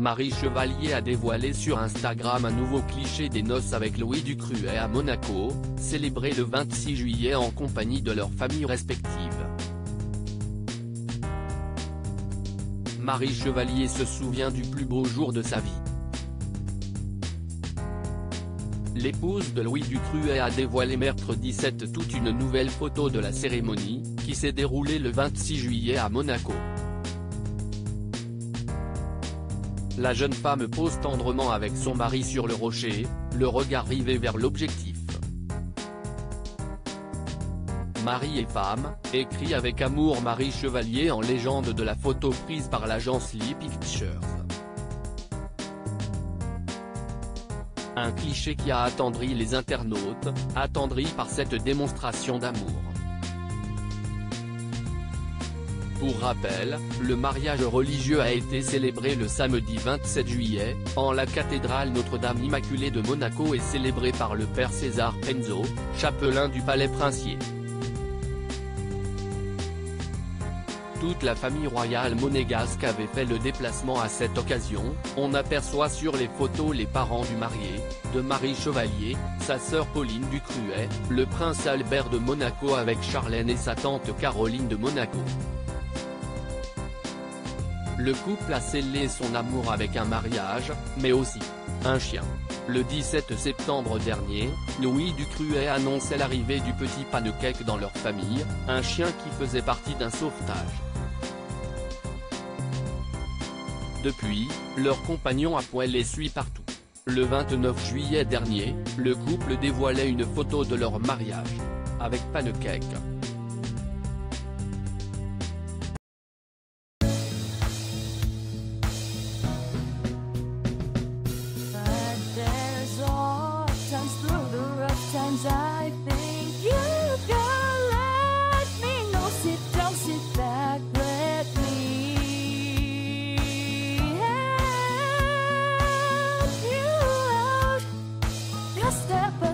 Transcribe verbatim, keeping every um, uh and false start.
Marie Chevalier a dévoilé sur Instagram un nouveau cliché des noces avec Louis Ducruet à Monaco, célébré le vingt-six juillet en compagnie de leurs familles respectives. Marie Chevalier se souvient du plus beau jour de sa vie. L'épouse de Louis Ducruet a dévoilé mercredi sept toute une nouvelle photo de la cérémonie, qui s'est déroulée le vingt-six juillet à Monaco. La jeune femme pose tendrement avec son mari sur le rocher, le regard rivé vers l'objectif. Mari et femme, écrit avec amour Marie Chevalier en légende de la photo prise par l'agence Lee Pictures. Un cliché qui a attendri les internautes, attendris par cette démonstration d'amour. Pour rappel, le mariage religieux a été célébré le samedi vingt-sept juillet, en la cathédrale Notre-Dame Immaculée de Monaco et célébré par le père César Penzo, chapelain du palais princier. Toute la famille royale monégasque avait fait le déplacement à cette occasion. On aperçoit sur les photos les parents du marié, de Marie Chevalier, sa sœur Pauline Ducruet, le prince Albert de Monaco avec Charlène et sa tante Caroline de Monaco. Le couple a scellé son amour avec un mariage, mais aussi un chien. Le dix-sept septembre dernier, Louis Ducruet annonçait l'arrivée du petit Pancake dans leur famille, un chien qui faisait partie d'un sauvetage. Depuis, leur compagnon à poil les suit partout. Le vingt-neuf juillet dernier, le couple dévoilait une photo de leur mariage. Avec Pancake. Step